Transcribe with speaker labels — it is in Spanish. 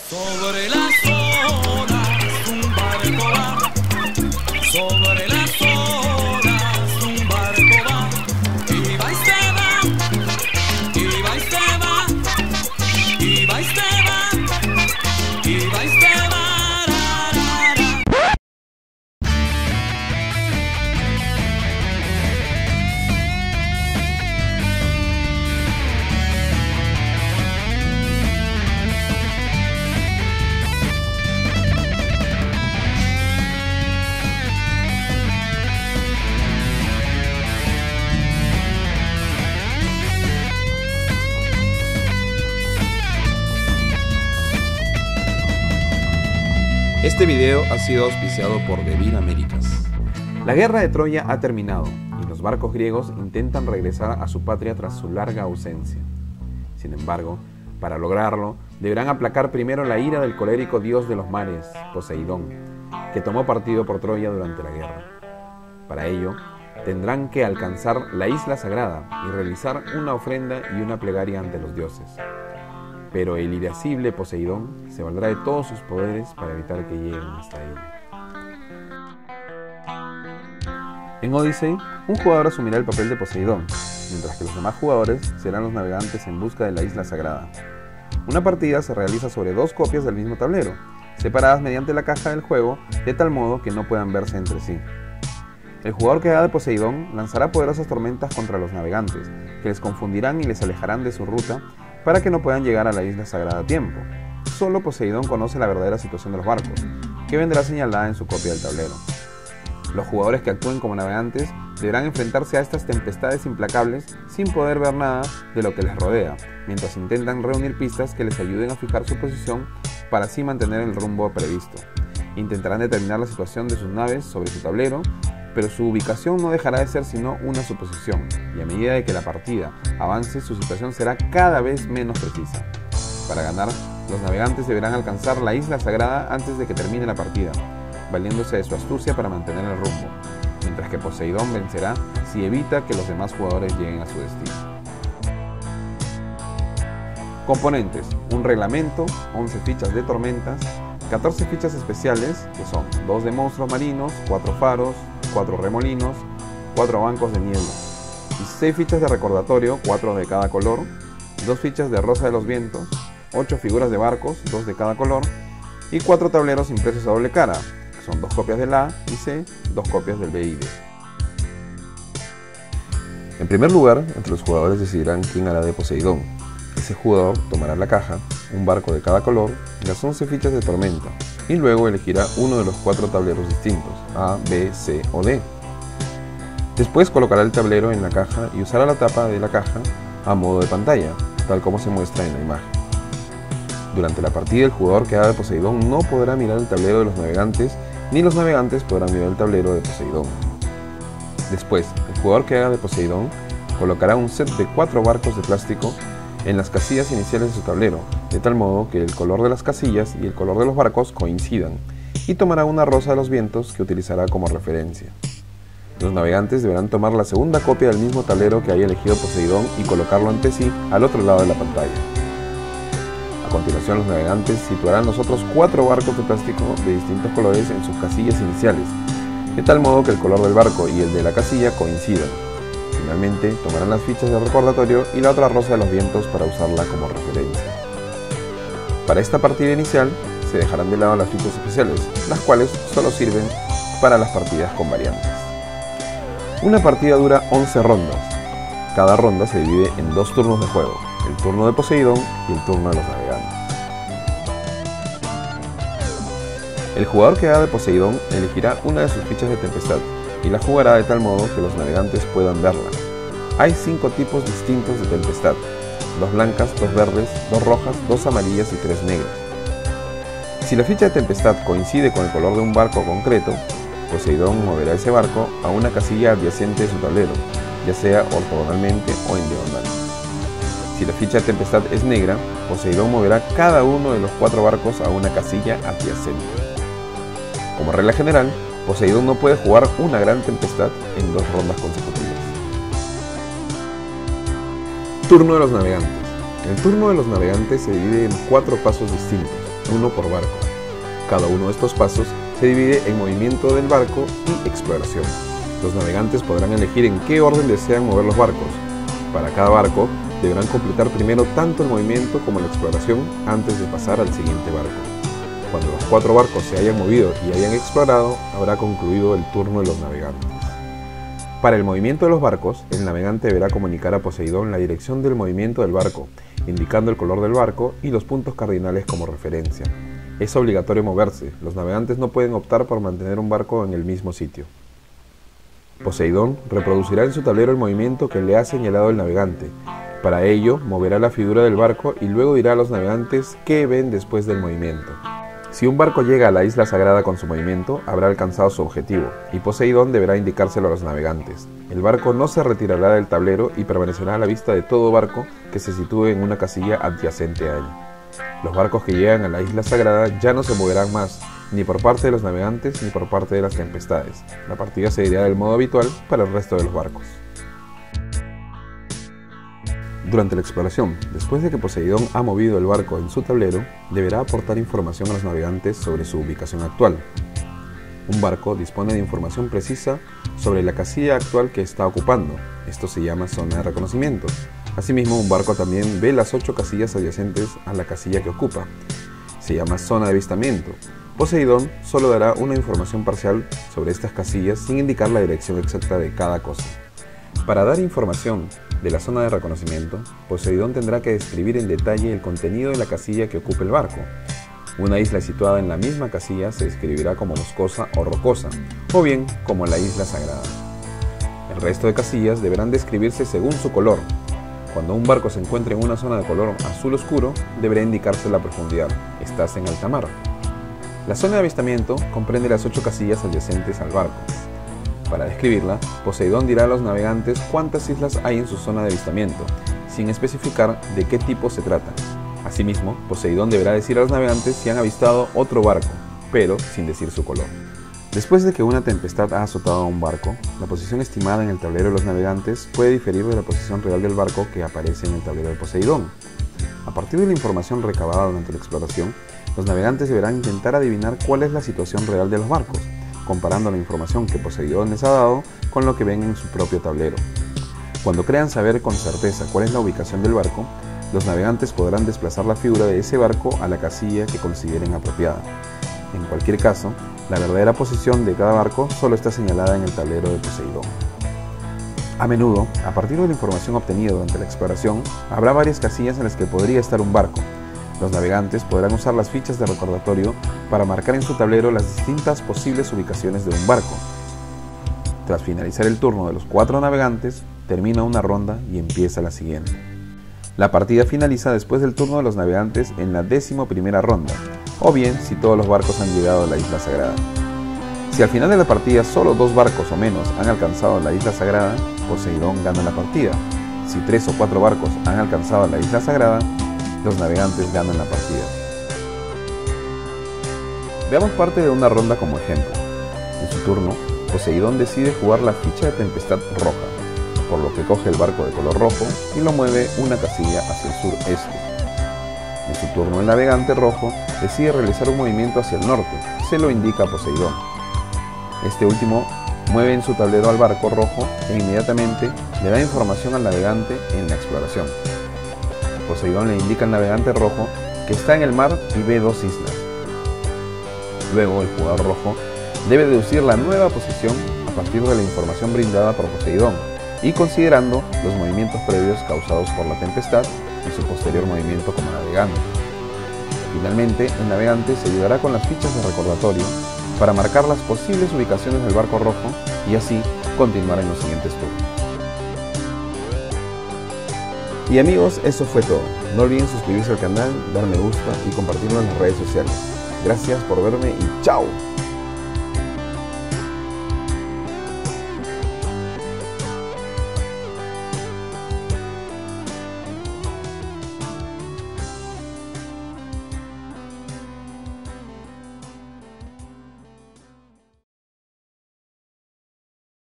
Speaker 1: Sobre las olas un barco va, sobre las olas un barco va, y va y se va, y va y se va, y va y se va, y va y se va.
Speaker 2: Este video ha sido auspiciado por Devir Américas. La guerra de Troya ha terminado y los barcos griegos intentan regresar a su patria tras su larga ausencia. Sin embargo, para lograrlo, deberán aplacar primero la ira del colérico dios de los mares, Poseidón, que tomó partido por Troya durante la guerra. Para ello, tendrán que alcanzar la isla sagrada y realizar una ofrenda y una plegaria ante los dioses. Pero el irascible Poseidón se valdrá de todos sus poderes para evitar que lleguen hasta ella. En Odyssey, un jugador asumirá el papel de Poseidón, mientras que los demás jugadores serán los navegantes en busca de la isla sagrada. Una partida se realiza sobre dos copias del mismo tablero, separadas mediante la caja del juego, de tal modo que no puedan verse entre sí. El jugador que haga de Poseidón lanzará poderosas tormentas contra los navegantes, que les confundirán y les alejarán de su ruta para que no puedan llegar a la isla sagrada a tiempo. Solo Poseidón conoce la verdadera situación de los barcos, que vendrá señalada en su copia del tablero. Los jugadores que actúen como navegantes deberán enfrentarse a estas tempestades implacables sin poder ver nada de lo que les rodea, mientras intentan reunir pistas que les ayuden a fijar su posición para así mantener el rumbo previsto. Intentarán determinar la situación de sus naves sobre su tablero, pero su ubicación no dejará de ser sino una suposición, y a medida de que la partida avance, su situación será cada vez menos precisa. Para ganar, los navegantes deberán alcanzar la isla sagrada antes de que termine la partida, valiéndose de su astucia para mantener el rumbo, mientras que Poseidón vencerá si evita que los demás jugadores lleguen a su destino. Componentes: un reglamento, 11 fichas de tormentas, 14 fichas especiales, que son 2 de monstruos marinos, 4 faros, 4 remolinos, 4 bancos de niebla, 16 fichas de recordatorio, 4 de cada color, 2 fichas de rosa de los vientos, 8 figuras de barcos, 2 de cada color, y 4 tableros impresos a doble cara, que son 2 copias del A y C, 2 copias del B y D. En primer lugar, entre los jugadores decidirán quién hará de Poseidón. Ese jugador tomará la caja, un barco de cada color y las 11 fichas de tormenta, y luego elegirá uno de los 4 tableros distintos, A, B, C o D. Después colocará el tablero en la caja y usará la tapa de la caja a modo de pantalla, tal como se muestra en la imagen. Durante la partida, el jugador que haga de Poseidón no podrá mirar el tablero de los navegantes, ni los navegantes podrán mirar el tablero de Poseidón. Después, el jugador que haga de Poseidón colocará un set de 4 barcos de plástico en las casillas iniciales de su tablero, de tal modo que el color de las casillas y el color de los barcos coincidan, y tomará una rosa de los vientos que utilizará como referencia. Los navegantes deberán tomar la segunda copia del mismo tablero que haya elegido Poseidón y colocarlo ante sí al otro lado de la pantalla. A continuación, los navegantes situarán los otros 4 barcos de plástico de distintos colores en sus casillas iniciales, de tal modo que el color del barco y el de la casilla coincidan. Finalmente, tomarán las fichas de recordatorio y la otra rosa de los vientos para usarla como referencia. Para esta partida inicial, se dejarán de lado las fichas especiales, las cuales solo sirven para las partidas con variantes. Una partida dura 11 rondas. Cada ronda se divide en 2 turnos de juego, el turno de Poseidón y el turno de los navegantes. El jugador que haga de Poseidón elegirá una de sus fichas de tempestad y la jugará de tal modo que los navegantes puedan verla. Hay 5 tipos distintos de tempestad: 2 blancas, 2 verdes, 2 rojas, 2 amarillas y 3 negras. Si la ficha de tempestad coincide con el color de un barco concreto, Poseidón moverá ese barco a una casilla adyacente de su tablero, ya sea ortogonalmente o en diagonal. Si la ficha de tempestad es negra, Poseidón moverá cada uno de los 4 barcos a una casilla adyacente. Como regla general, Poseidón no puede jugar una gran tempestad en 2 rondas consecutivas. Turno de los navegantes. El turno de los navegantes se divide en 4 pasos distintos. uno por barco. Cada uno de estos pasos se divide en movimiento del barco y exploración. Los navegantes podrán elegir en qué orden desean mover los barcos. Para cada barco, deberán completar primero tanto el movimiento como la exploración antes de pasar al siguiente barco. Cuando los 4 barcos se hayan movido y hayan explorado, habrá concluido el turno de los navegantes. Para el movimiento de los barcos, el navegante deberá comunicar a Poseidón la dirección del movimiento del barco, indicando el color del barco y los puntos cardinales como referencia. Es obligatorio moverse, los navegantes no pueden optar por mantener un barco en el mismo sitio. Poseidón reproducirá en su tablero el movimiento que le ha señalado el navegante. Para ello, moverá la figura del barco y luego dirá a los navegantes qué ven después del movimiento. Si un barco llega a la isla sagrada con su movimiento, habrá alcanzado su objetivo, y Poseidón deberá indicárselo a los navegantes. El barco no se retirará del tablero y permanecerá a la vista de todo barco que se sitúe en una casilla adyacente a él. Los barcos que llegan a la isla sagrada ya no se moverán más, ni por parte de los navegantes ni por parte de las tempestades. La partida seguirá del modo habitual para el resto de los barcos. Durante la exploración, después de que Poseidón ha movido el barco en su tablero, deberá aportar información a los navegantes sobre su ubicación actual. Un barco dispone de información precisa sobre la casilla actual que está ocupando. Esto se llama zona de reconocimiento. Asimismo, un barco también ve las 8 casillas adyacentes a la casilla que ocupa. Se llama zona de avistamiento. Poseidón solo dará una información parcial sobre estas casillas sin indicar la dirección exacta de cada cosa. Para dar información de la zona de reconocimiento, Poseidón tendrá que describir en detalle el contenido de la casilla que ocupe el barco. Una isla situada en la misma casilla se describirá como boscosa o rocosa, o bien como la isla sagrada. El resto de casillas deberán describirse según su color. Cuando un barco se encuentre en una zona de color azul oscuro, deberá indicarse la profundidad. Estás en alta mar. La zona de avistamiento comprende las 8 casillas adyacentes al barco. Para describirla, Poseidón dirá a los navegantes cuántas islas hay en su zona de avistamiento, sin especificar de qué tipo se trata. Asimismo, Poseidón deberá decir a los navegantes si han avistado otro barco, pero sin decir su color. Después de que una tempestad ha azotado a un barco, la posición estimada en el tablero de los navegantes puede diferir de la posición real del barco que aparece en el tablero de Poseidón. A partir de la información recabada durante la exploración, los navegantes deberán intentar adivinar cuál es la situación real de los barcos, comparando la información que Poseidón les ha dado con lo que ven en su propio tablero. Cuando crean saber con certeza cuál es la ubicación del barco, los navegantes podrán desplazar la figura de ese barco a la casilla que consideren apropiada. En cualquier caso, la verdadera posición de cada barco solo está señalada en el tablero de Poseidón. A menudo, a partir de la información obtenida durante la exploración, habrá varias casillas en las que podría estar un barco. Los navegantes podrán usar las fichas de recordatorio para marcar en su tablero las distintas posibles ubicaciones de un barco. Tras finalizar el turno de los 4 navegantes, termina una ronda y empieza la siguiente. La partida finaliza después del turno de los navegantes en la 11ª ronda, o bien si todos los barcos han llegado a la isla sagrada. Si al final de la partida solo 2 barcos o menos han alcanzado la isla sagrada, Poseidón gana la partida. Si 3 o 4 barcos han alcanzado la isla sagrada, los navegantes ganan la partida. Veamos parte de una ronda como ejemplo. En su turno, Poseidón decide jugar la ficha de tempestad roja, por lo que coge el barco de color rojo y lo mueve una casilla hacia el sureste. En su turno, el navegante rojo decide realizar un movimiento hacia el norte, se lo indica a Poseidón. Este último mueve en su tablero al barco rojo e inmediatamente le da información al navegante en la exploración. Poseidón le indica al navegante rojo que está en el mar y ve 2 islas. Luego, el jugador rojo debe deducir la nueva posición a partir de la información brindada por Poseidón y considerando los movimientos previos causados por la tempestad y su posterior movimiento como navegante. Finalmente, el navegante se ayudará con las fichas de recordatorio para marcar las posibles ubicaciones del barco rojo y así continuar en los siguientes turnos. Y amigos, eso fue todo. No olviden suscribirse al canal, dar me gusta y compartirlo en las redes sociales. Gracias por verme y ¡chao!